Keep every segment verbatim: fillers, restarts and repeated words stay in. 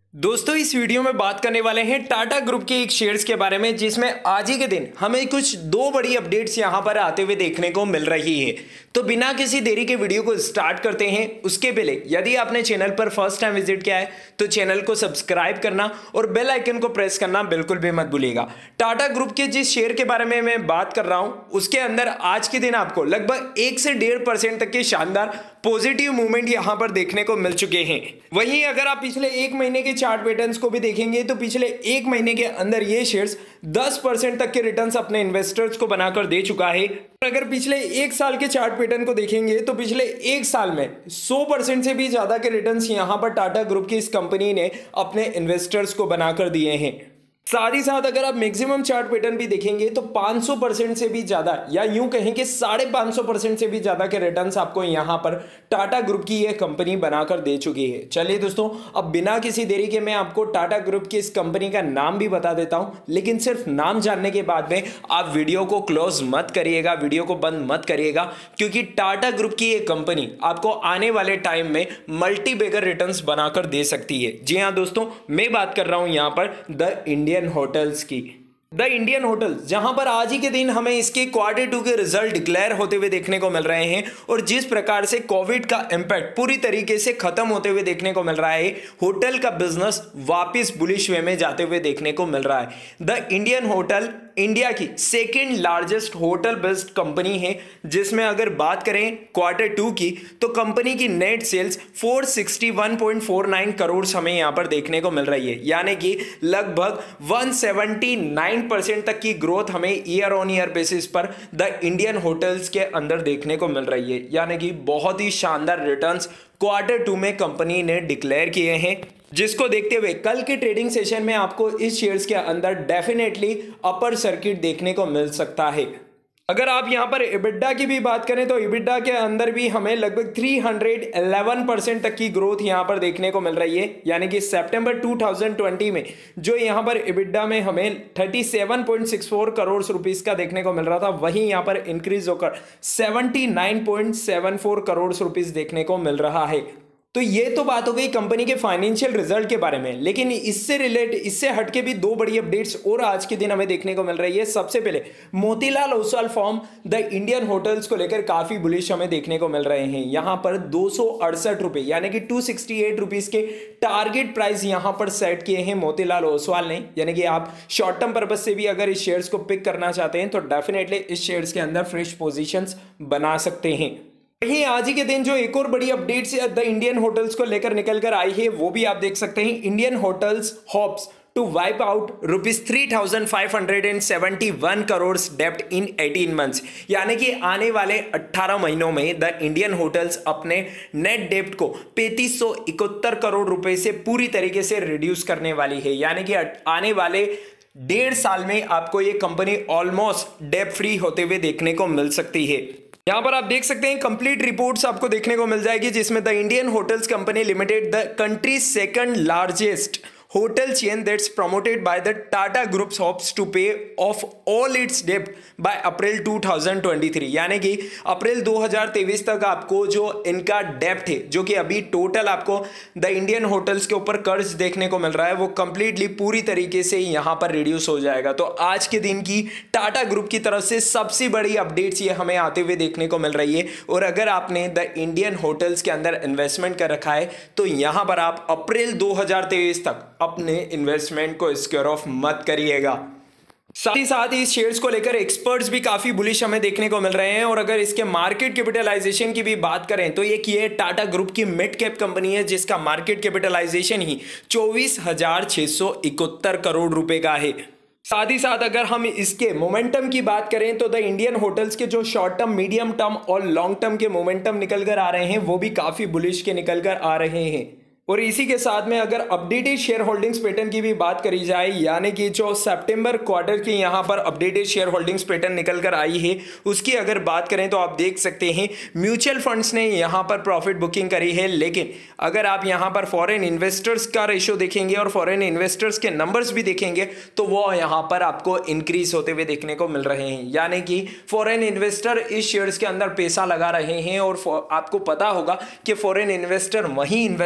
दोस्तों इस वीडियो में बात करने वाले हैं टाटा ग्रुप के एक शेयर्स के बारे में, जिसमें आज ही के दिन हमें कुछ दो बड़ी अपडेट्स यहां पर आते हुए देखने को मिल रही है। तो बिना किसी देरी के वीडियो को स्टार्ट करते हैं। उसके पहले यदि आपने चैनल पर फर्स्ट टाइम विजिट किया है तो चैनल को सब्सक्राइब करना और बेल आइकन को प्रेस करना बिल्कुल भी मत भूलिएगा। टाटा ग्रुप के जिस शेयर के बारे में मैं बात कर रहा हूं उसके अंदर आज के दिन आपको लगभग एक से डेढ़ परसेंट तक के शानदार पॉजिटिव मूवमेंट यहां पर देखने को मिल चुके हैं। वहीं अगर आप पिछले एक महीने के चार्ट पैटर्न्स को भी देखेंगे तो पिछले एक महीने के अंदर ये शेयर्स दस परसेंट तक के रिटर्न्स अपने इन्वेस्टर्स को बनाकर दे चुका है। अगर पिछले एक साल के चार्ट पैटर्न को देखेंगे तो पिछले एक साल में सौ परसेंट से भी ज्यादा के रिटर्न्स यहां पर टाटा ग्रुप की इस कंपनी ने अपने इन्वेस्टर्स को बनाकर दिए हैं। साथ ही साथ अगर आप मैक्सिमम चार्ट पैटर्न भी देखेंगे तो पाँच सौ परसेंट से भी ज्यादा, या यूं कहें कि साढ़े पाँच सौ परसेंट से भी ज्यादा के रिटर्न्स आपको यहां पर टाटा ग्रुप की यह कंपनी बनाकर दे चुकी है। चलिए दोस्तों, अब बिना किसी देरी के मैं आपको टाटा ग्रुप की इस कंपनी का नाम भी बता देता हूं, लेकिन सिर्फ नाम जानने के बाद में आप वीडियो को क्लोज मत करिएगा, वीडियो को बंद मत करिएगा, क्योंकि टाटा ग्रुप की यह कंपनी आपको आने वाले टाइम में मल्टी बैगर रिटर्न्स बनाकर दे सकती है। जी हाँ दोस्तों, मैं बात कर रहा हूं यहां पर द इंडियन होटल्स की। द इंडियन होटल्स, जहां पर आज ही के दिन हमें इसके क्वार्टर टू के रिजल्ट डिक्लेयर होते हुए देखने को मिल रहे हैं और जिस प्रकार से कोविड का इंपैक्ट पूरी तरीके से खत्म होते हुए देखने को मिल रहा है, होटल का बिजनेस वापस बुलिश वे में जाते हुए देखने को मिल रहा है। द इंडियन होटल इंडिया की second largest hotel based company है, जिसमें अगर बात करें क्वार्टर टू की तो कंपनी की नेट सेल्स चार सौ इकसठ पॉइंट फोर नाइन करोड़ हमें यहां पर देखने को मिल रही है, यानी कि लगभग एक सौ उन्यासी परसेंट तक की ग्रोथ हमें ईयर ऑन ईयर बेसिस पर द इंडियन होटल्स के अंदर देखने को मिल रही है। यानी कि बहुत ही शानदार रिटर्न्स क्वार्टर टू में कंपनी ने डिक्लेयर किए हैं, जिसको देखते हुए कल के ट्रेडिंग सेशन में आपको इस शेयर्स के अंदर डेफिनेटली अपर सर्किट देखने को मिल सकता है। अगर आप यहां पर इबिडा की भी बात करें तो इबिडा के अंदर भी हमें लगभग तीन सौ ग्यारह परसेंट तक की ग्रोथ यहां पर देखने को मिल रही है, यानी कि सितंबर दो हज़ार बीस में जो यहां पर इबिडा में हमें सैंतीस पॉइंट छह चार करोड़ रुपीस का देखने को मिल रहा था, वहीं यहां पर इंक्रीज होकर उन्यासी पॉइंट सात चार करोड़ रुपीस देखने को मिल रहा है। तो ये तो बात हो गई कंपनी के फाइनेंशियल रिजल्ट के बारे में, लेकिन इससे रिलेट इससे हटके भी दो बड़ी अपडेट्स और आज के दिन हमें देखने को मिल रही है। सबसे पहले Motilal Oswal firm the Indian hotels को लेकर काफी बुलिश हमें देखने को मिल रहे हैं। यहां पर दो सौ अड़सठ रुपए यानी कि दो सौ अड़सठ रुपीस के टारगेट प्राइस यहां पर सेट किए हैं मोतीलाल ओसवाल ने, यानी कि आप शॉर्ट टर्म पर्पज से भी अगर इस शेयर्स को पिक करना चाहते हैं तो डेफिनेटली इस शेयर्स के अंदर फ्रेश पोजीशंस बना सकते हैं। वहीं आज ही के दिन जो एक और बड़ी अपडेट्स द इंडियन होटल्स को लेकर निकल कर आई है वो भी आप देख सकते हैं। Indian hotels hopes to wipe out rupees three thousand five hundred and seventy one crore डेप्ट इन एटीन मंथ्स, यानी कि आने वाले अट्ठारह महीनों में द इंडियन होटल्स अपने नेट डेप्ट को पैंतीस सौ इकहत्तर करोड़ रुपए से पूरी तरीके से रिड्यूस करने वाली है, यानी कि आने वाले डेढ़ साल में आपको ये कंपनी ऑलमोस्ट डेप्ट फ्री होते हुए देखने को मिल सकती है। यहां पर आप देख सकते हैं कंप्लीट रिपोर्ट्स आपको देखने को मिल जाएगी, जिसमें the Indian hotels company limited the country second largest hotel chain that's promoted by the Tata Group hopes to pay off all its debt by April दो हज़ार तेईस, यानी कि अप्रैल दो हज़ार तेईस तक आपको जो इनका डेप्ट है, जो कि अभी टोटल आपको द इंडियन होटल्स के ऊपर कर्ज देखने को मिल रहा है, वो कंप्लीटली पूरी तरीके से यहां पर रिड्यूस हो जाएगा। तो आज के दिन की टाटा ग्रुप की तरफ से सबसे बड़ी अपडेट्स ये हमें आते हुए देखने को मिल रही है। और अगर आपने द इंडियन होटल्स के अंदर इन्वेस्टमेंट कर रखा है तो यहां पर आप अप्रैल दो हज़ार तेईस तक अपने इन्वेस्टमेंट को स्क्योर ऑफ मत करिएगा। साथ ही साथ इस शेयर्स को लेकर एक्सपर्ट्स भी काफी बुलिश हमें देखने को मिल रहे हैं। और अगर इसके मार्केट कैपिटलाइजेशन की भी बात करें तो ये की टाटा ग्रुप की मिड कैप कंपनी है, जिसका मार्केट कैपिटलाइजेशन ही चौबीस हजार छह सौ इकहत्तर करोड़ रुपए का है। साथ ही साथ अगर हम इसके मोमेंटम की बात करें तो द इंडियन होटल्स के जो शॉर्ट टर्म, मीडियम टर्म और लॉन्ग टर्म के मोमेंटम निकल कर आ रहे हैं वो भी काफी बुलिश के निकल कर आ रहे हैं। और इसी के साथ में अगर अपडेटेड शेयर होल्डिंग्स पैटर्न की भी बात करी जाए, यानी कि जो सितंबर क्वार्टर की यहां पर अपडेटेड शेयर होल्डिंग्स पैटर्न निकल कर आई है उसकी अगर बात करें तो आप देख सकते हैं म्यूचुअल फंड्स ने यहां पर प्रॉफिट बुकिंग करी है। लेकिन अगर आप यहां पर फॉरेन इन्वेस्टर्स का रेशियो देखेंगे और फॉरेन इन्वेस्टर्स के नंबर्स भी देखेंगे तो वो यहां पर आपको इंक्रीज होते हुए देखने को मिल रहे हैं, यानी कि फॉरेन इन्वेस्टर इस शेयर्स के अंदर पैसा लगा रहे हैं। और आपको पता होगा कि फॉरेन इन्वेस्टर वहीं इन्वेस्टमेंट करते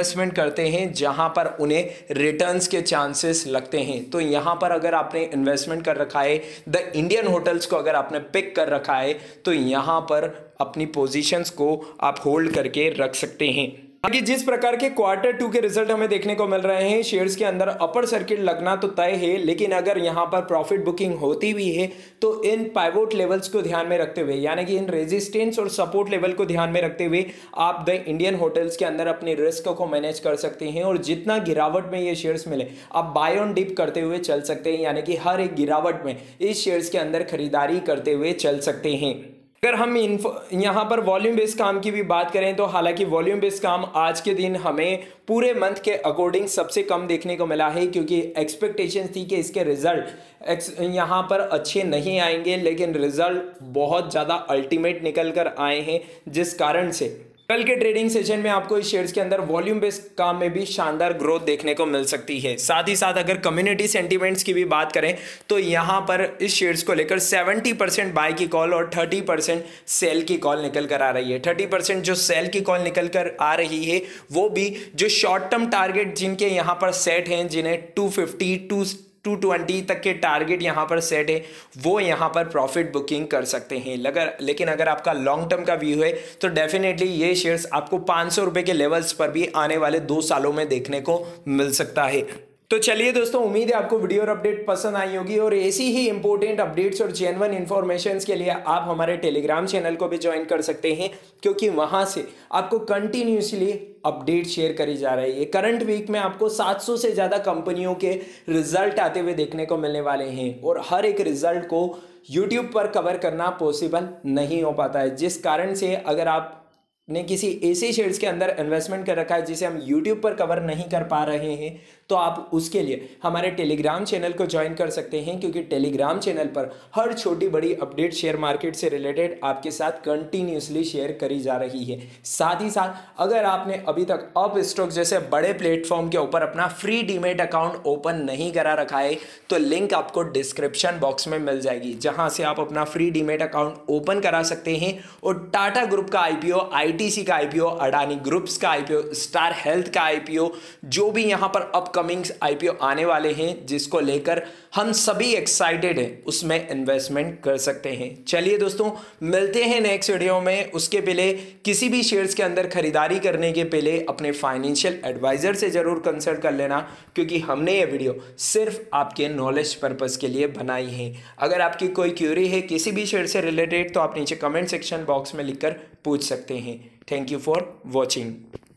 करते हैं जहां पर उन्हें रिटर्न्स के चांसेस लगते हैं। तो यहां पर अगर आपने इन्वेस्टमेंट कर रखा है, द इंडियन होटल्स को अगर आपने पिक कर रखा है, तो यहां पर अपनी पोजीशंस को आप होल्ड करके रख सकते हैं। आगे जिस प्रकार के क्वार्टर टू के रिजल्ट हमें देखने को मिल रहे हैं, शेयर्स के अंदर अपर सर्किट लगना तो तय है, लेकिन अगर यहां पर प्रॉफिट बुकिंग होती भी है तो इन पाइवोट लेवल्स को ध्यान में रखते हुए, यानी कि इन रेजिस्टेंस और सपोर्ट लेवल को ध्यान में रखते हुए आप द इंडियन होटल्स के अंदर अपनी रिस्क को मैनेज कर सकते हैं और जितना गिरावट में ये शेयर्स मिले आप बाय ऑन डिप करते हुए चल सकते हैं, यानी कि हर एक गिरावट में इस शेयर्स के अंदर खरीदारी करते हुए चल सकते हैं। अगर हम यहाँ पर वॉल्यूम बेस्ड काम की भी बात करें तो हालांकि वॉल्यूम बेस्ड काम आज के दिन हमें पूरे मंथ के अकॉर्डिंग सबसे कम देखने को मिला है, क्योंकि एक्सपेक्टेशन थी कि इसके रिजल्ट यहाँ पर अच्छे नहीं आएंगे, लेकिन रिजल्ट बहुत ज़्यादा अल्टीमेट निकल कर आए हैं, जिस कारण से कल के ट्रेडिंग सेशन में आपको इस शेयर्स के अंदर वॉल्यूम बेस्ड काम में भी शानदार ग्रोथ देखने को मिल सकती है। साथ ही साथ अगर कम्युनिटी सेंटीमेंट्स की भी बात करें तो यहां पर इस शेयर्स को लेकर सत्तर परसेंट बाय की कॉल और तीस परसेंट सेल की कॉल निकल कर आ रही है। तीस परसेंट जो सेल की कॉल निकल कर आ रही है वो भी जो शॉर्ट टर्म टारगेट जिनके यहाँ पर सेट हैं, जिन्हें two fifty to two twenty तक के टारगेट यहाँ पर सेट है, वो यहाँ पर प्रॉफिट बुकिंग कर सकते हैं। लगर लेकिन अगर आपका लॉन्ग टर्म का व्यू है तो डेफिनेटली ये शेयर्स आपको पाँच सौ रुपये के लेवल्स पर भी आने वाले दो सालों में देखने को मिल सकता है। तो चलिए दोस्तों, उम्मीद है आपको वीडियो और अपडेट पसंद आई होगी और ऐसी ही इंपॉर्टेंट अपडेट्स और जेन्युइन इन्फॉर्मेशन के लिए आप हमारे टेलीग्राम चैनल को भी ज्वाइन कर सकते हैं, क्योंकि वहां से आपको कंटिन्यूसली अपडेट शेयर करी जा रही है। करंट वीक में आपको सात सौ से ज़्यादा कंपनियों के रिजल्ट आते हुए देखने को मिलने वाले हैं और हर एक रिजल्ट को यूट्यूब पर कवर करना पॉसिबल नहीं हो पाता है, जिस कारण से अगर आप ने किसी ऐसे शेयर्स के अंदर इन्वेस्टमेंट कर रखा है जिसे हम यूट्यूब पर कवर नहीं कर पा रहे हैं, तो आप उसके लिए हमारे टेलीग्राम चैनल को ज्वाइन कर सकते हैं, क्योंकि टेलीग्राम चैनल पर हर छोटी बड़ी अपडेट शेयर मार्केट से रिलेटेड आपके साथ कंटिन्यूसली शेयर करी जा रही है। साथ ही साथ अगर आपने अभी तक अप स्टॉक जैसे बड़े प्लेटफॉर्म के ऊपर अपना फ्री डीमेट अकाउंट ओपन नहीं करा रखा है तो लिंक आपको डिस्क्रिप्शन बॉक्स में मिल जाएगी, जहां से आप अपना फ्री डीमेट अकाउंट ओपन करा सकते हैं और टाटा ग्रुप का आईपीओ, आईटीसी का आईपीओ, अडानी ग्रुप्स का आईपीओ, स्टार हेल्थ का आईपीओ, जो भी यहां पर अपकमिंग आईपीओ आने वाले हैं जिसको लेकर हम सभी एक्साइटेड हैं, उसमें इन्वेस्टमेंट कर सकते हैं। चलिए दोस्तों, मिलते हैं नेक्स्ट वीडियो में। उसके पहले किसी भी शेयर्स के अंदर खरीदारी करने के पहले अपने फाइनेंशियल एडवाइजर से जरूर कंसल्ट कर लेना, क्योंकि हमने ये वीडियो सिर्फ आपके नॉलेज पर्पस के लिए बनाई है। अगर आपकी कोई क्यूरी है किसी भी शेयर से रिलेटेड तो आप नीचे कमेंट सेक्शन बॉक्स में लिखकर पूछ सकते हैं। Thank you for watching.